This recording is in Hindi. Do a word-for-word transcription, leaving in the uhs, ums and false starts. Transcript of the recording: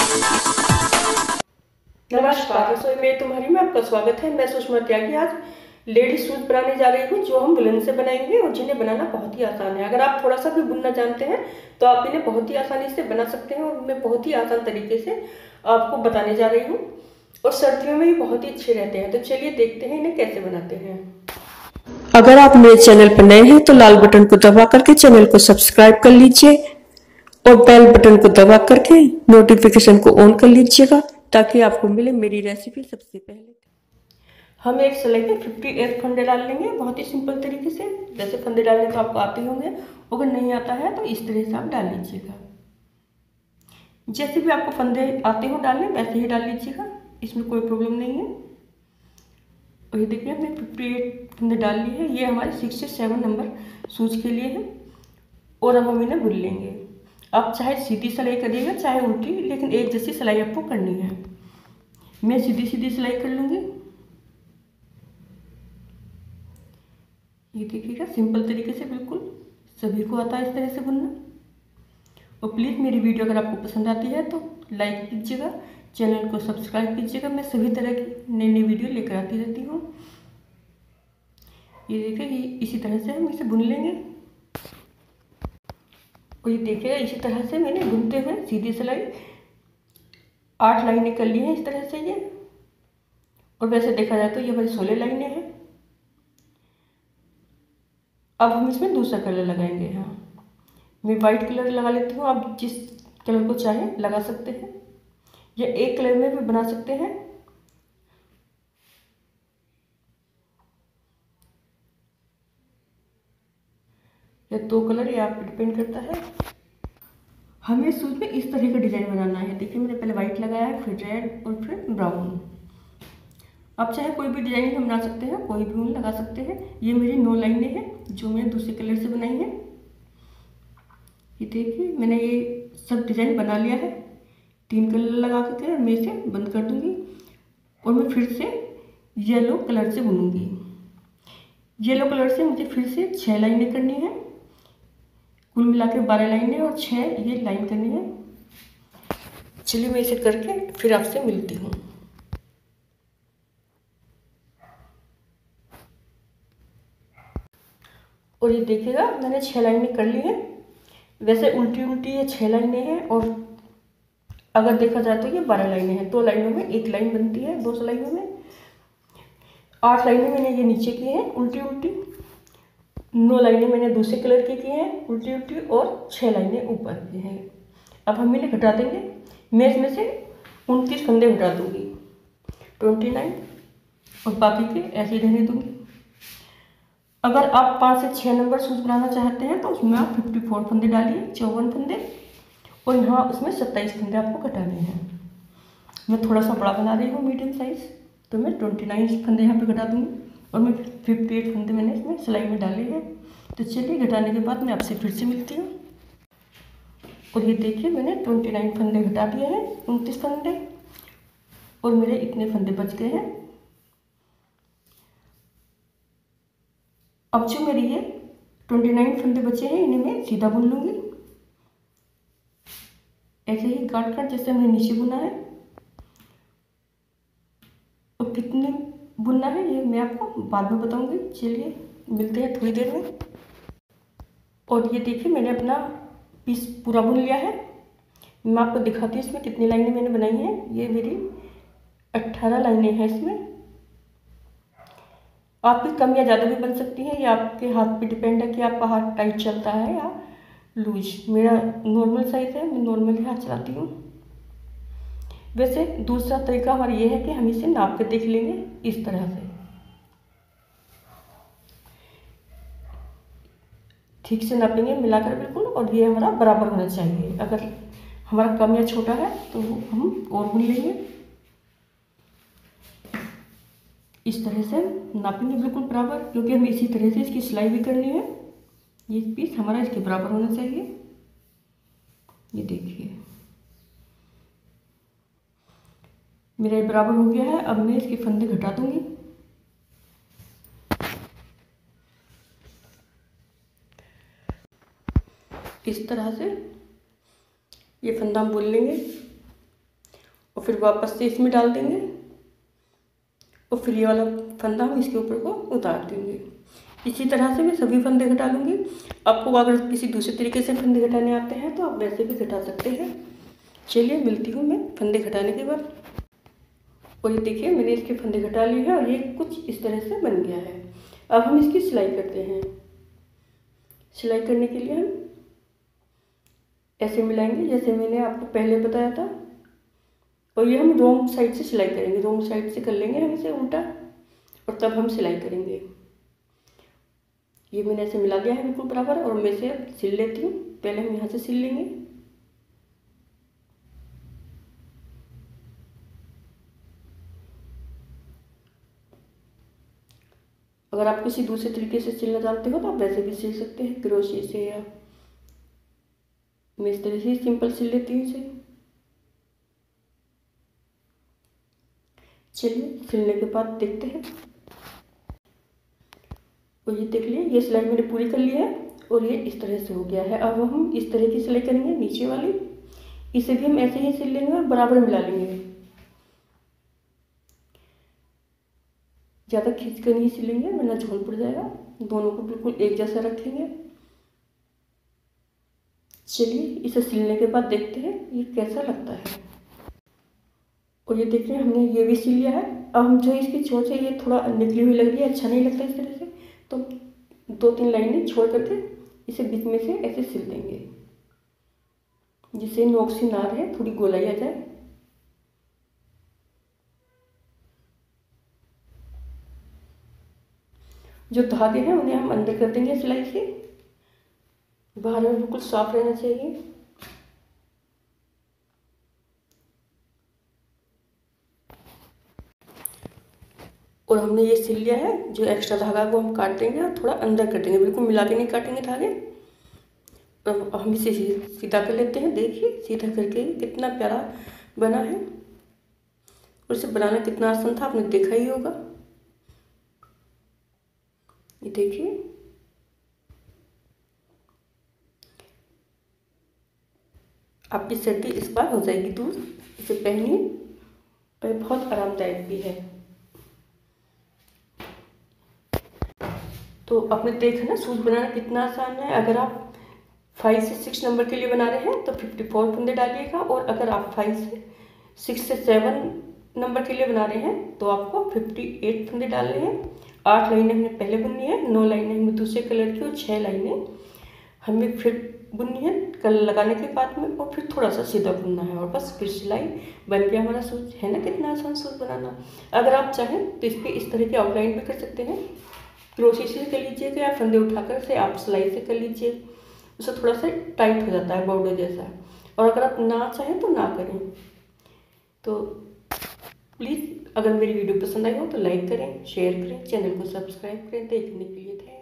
नमस्कार, रसोई में तुम्हारी में आपका स्वागत है। मैं सुषमा त्यागी आज लेडीज शूज बनाने जा रही हूँ, जो हम वुलन से बनाएंगे और जिन्हें बनाना बहुत ही आसान है। अगर आप थोड़ा सा भी बुनना जानते हैं तो आप इन्हें बहुत ही आसानी से बना सकते हैं और मैं बहुत ही आसान तरीके से आपको बताने जा रही हूँ। और सर्दियों में भी बहुत ही अच्छे रहते हैं। तो चलिए देखते हैं इन्हें कैसे बनाते हैं। अगर आप मेरे चैनल पर नए हैं तो लाल बटन को दबा करके चैनल को सब्सक्राइब कर लीजिए और बेल बटन को दबा करके नोटिफिकेशन को ऑन कर लीजिएगा ताकि आपको मिले मेरी रेसिपी सबसे पहले। हम एक सिलाई पे अट्ठावन फंदे डाल लेंगे बहुत ही सिंपल तरीके से। जैसे फंदे डालने तो आपको आते होंगे, अगर नहीं आता है तो इस तरह से आप डाल लीजिएगा। जैसे भी आपको फंदे आते हो डालने वैसे ही डाल लीजिएगा, इसमें कोई प्रॉब्लम नहीं है। और ये देखिए हमने अट्ठावन फंदे डाल लिए हैं। ये हमारे सिक्स से सेवन नंबर सूज के लिए है। और अब हम इन्हें बुन लेंगे। आप चाहे सीधी सिलाई करिएगा चाहे उल्टी, लेकिन एक जैसी सिलाई आपको करनी है। मैं सीधी सीधी सिलाई कर लूँगी। ये देखिएगा सिंपल तरीके से, बिल्कुल सभी को आता है इस तरह से बुनना। और प्लीज़ मेरी वीडियो अगर आपको पसंद आती है तो लाइक कीजिएगा, चैनल को सब्सक्राइब कीजिएगा। मैं सभी तरह की नई नई वीडियो लेकर आती रहती हूँ। ये देखिए इसी तरह से हम इसे बुन लेंगे। और ये देखिएगा इसी तरह से मैंने बुनते हुए सीधी सिलाई आठ लाइनें कर ली हैं इस तरह से ये। और वैसे देखा जाए तो ये हमारी सोलह लाइनें हैं। अब हम इसमें दूसरा कलर लगाएंगे। हाँ, मैं वाइट कलर लगा लेती हूँ। आप जिस कलर को चाहें लगा सकते हैं, या एक कलर में भी बना सकते हैं। या दो कलर, ये आप पे डिपेंड करता है। हमें सूट में इस तरह का डिजाइन बनाना है। देखिए मैंने पहले वाइट लगाया है, फिर रेड और फिर ब्राउन। आप चाहे कोई भी डिजाइन बना सकते हैं, कोई भी ऊन लगा सकते हैं। ये मेरी नौ लाइनें हैं जो मैंने दूसरे कलर से बनाई हैं। ये देखिए मैंने ये सब डिजाइन बना लिया है। तीन कलर लगा करके मैं इसे बंद कर दूंगी और मैं फिर से येलो कलर से बुनूंगी। येलो कलर से मुझे फिर से छह लाइनें करनी है। कुल मिला के बारह लाइनें और छह ये लाइन करनी है। चलिए मैं इसे करके फिर आपसे मिलती हूँ। और ये देखिएगा मैंने छह लाइनें कर ली हैं। वैसे उल्टी उल्टी ये छह लाइनें हैं और अगर देखा जाए तो ये बारह लाइनें हैं। दो लाइनों में एक लाइन बनती है, दो सिलाइयों में आठ लाइनें मैंने ये नीचे की हैं उल्टी उल्टी। नौ लाइनें मैंने दूसरे कलर की की हैं उल्टी उल्टी और छह लाइनें ऊपर की हैं। अब हम इन्हें घटा देंगे। मैं इसमें से उनतीस फंदे घटा दूंगी, ट्वेंटी नाइन, और बाकी के ऐसे ही रहने दूंगी। अगर आप पाँच से छः नंबर सूज बनाना चाहते हैं तो उसमें आप फिफ्टी फोर फंदे डालिए, चौवन फंदे, और यहाँ उसमें सत्ताईस फंदे आपको घटाने हैं। मैं थोड़ा सा बड़ा बना रही हूँ मीडियम साइज, तो मैं ट्वेंटी नाइन फंदे यहाँ पे घटा दूँगी। और मैं फिफ्टी एट फंदे मैंने इसमें सिलाई में डाले हैं। तो चलिए घटाने के बाद मैं आपसे फिर से मिलती हूँ। और ये देखिए मैंने ट्वेंटी नाइन फंदे घटा दिए हैं, उनतीस फंदे, और मेरे इतने फंदे बच गए हैं। अब जो मेरी ये ट्वेंटी नाइन फंदे बचे हैं इन्हें मैं सीधा बुन लूँगी, ऐसे ही काट काट जैसे हमने नीचे बुना है। और कितने बुनना है ये मैं आपको बाद में बताऊंगी। चलिए मिलते हैं थोड़ी देर में। और ये देखिए मैंने अपना पीस पूरा बुन लिया है। मैं आपको दिखाती हूँ इसमें कितनी लाइनें मैंने बनाई हैं। ये मेरी अट्ठारह लाइनें हैं इसमें। आपकी कम या ज़्यादा भी बन सकती हैं, ये आपके हाथ पे डिपेंड है कि आपका हाथ टाइट चलता है या लूज। मेरा नॉर्मल साइज है, मैं नॉर्मल ही हाथ चलाती हूँ। वैसे दूसरा तरीका हमारा ये है कि हम इसे नाप के देख लेंगे इस तरह से। ठीक से नापेंगे मिलाकर बिल्कुल, और ये हमारा बराबर होना चाहिए। अगर हमारा कम या छोटा है तो हम और बुन लेंगे। इस तरह से नापेंगे बिल्कुल बराबर, क्योंकि हमें इसी तरह से इसकी सिलाई भी करनी है। ये पीस हमारा इसके बराबर होना चाहिए। ये देखिए मेरा बराबर हो गया है। अब मैं इसके फंदे घटा दूंगी। इस तरह से ये फंदा हम बुन लेंगे। और फिर वापस से इसमें डाल देंगे और फिर ये वाला फंदा हम इसके ऊपर को उतार देंगे। इसी तरह से मैं सभी फंदे घटा लूँगी। आपको अगर किसी दूसरे तरीके से फंदे घटाने आते हैं तो आप वैसे भी घटा सकते हैं। चलिए मिलती हूँ मैं फंदे घटाने के बाद। और ये देखिए मैंने इसके फंदे घटा लिए हैं और ये कुछ इस तरह से बन गया है। अब हम इसकी सिलाई करते हैं। सिलाई करने के लिए हम ऐसे मिलाएंगे जैसे मैंने आपको पहले बताया था, और ये हम रोंग साइड से सिलाई करेंगे। रोंग साइड से कर लेंगे हम इसे उल्टा और तब हम सिलाई करेंगे। ये मैंने ऐसे मिला दिया है बिल्कुल बराबर और मैं इसे सिल लेती हूँ। पहले हम यहाँ से सिल लेंगे। अगर आप किसी दूसरे तरीके से सिलना जानते हो तो आप वैसे भी सिल सकते हैं, क्रोशे से, या मैं इस तरह से सिंपल सिल लेती हूँ इसे। चलिए सिलने के बाद देखते हैं। और ये देख लिए ये सिलाई मैंने पूरी कर ली है और ये इस तरह से हो गया है। अब हम इस तरह की सिलाई करेंगे नीचे वाली, इसे भी हम ऐसे ही सिल लेंगे और बराबर मिला लेंगे। ज़्यादा खींच कर नहीं सिलेंगे वरना झोल पड़ जाएगा। दोनों को बिल्कुल एक जैसा रखेंगे। चलिए इसे सिलने के बाद देखते हैं ये कैसा लगता है। और ये देख रहे हैं हमने ये भी सिल लिया है। अब हम जो इसकी चोंच है ये थोड़ा निकली हुई लग रही है, अच्छा नहीं लगता इस तरह से, तो दो तीन लाइनें छोड़ करके इसे बीच में से ऐसे सिल देंगे जिससे नोक सी ना रहे, थोड़ी गोलाई आ जाए। जो धागे हैं उन्हें हम अंदर कर देंगे सिलाई से, बाहर में बिल्कुल साफ रहना चाहिए। और हमने ये सिल लिया है। जो एक्स्ट्रा धागा वो हम काट देंगे और थोड़ा अंदर कर देंगे, बिल्कुल मिला के नहीं काटेंगे धागे। और हम इसे सीधा कर लेते हैं। देखिए सीधा करके कितना प्यारा बना है और इसे बनाना कितना आसान था आपने देखा ही होगा। ये देखिए आपकी सर्दी इस बार हो जाएगी दूर। इसे पहनिए और बहुत आरामदायक भी है। तो आपने देखा ना सूट बनाना कितना आसान है। अगर आप फाइव से सिक्स नंबर के लिए बना रहे हैं तो फिफ्टी फोर फंदे डालिएगा, और अगर आप फाइव से सिक्स से सेवन नंबर के लिए बना रहे हैं तो आपको फिफ्टी एट फंदे डालने हैं। आठ लाइनें हमने पहले बुननी है, नौ लाइनें हमें दूसरे कलर की और छः लाइनें हमें फिर बुननी है कलर लगाने के बाद में, और फिर थोड़ा सा सीधा बुनना है और बस फिर सिलाई बन गया हमारा सूट। है ना कितना आसान सूट बनाना। अगर आप चाहें तो इस पर इस तरह की आउटलाइन भी कर सकते हैं। क्रोशे से कर लीजिएगा या फंदे उठाकर से आप सिलाई से कर लीजिए, उससे थोड़ा सा टाइट हो जाता है बॉर्डर जैसा। और अगर आप ना चाहें तो ना करें। तो प्लीज़ अगर मेरी वीडियो पसंद आई हो तो लाइक करें, शेयर करें, चैनल को सब्सक्राइब करें। देखने के लिए थैंक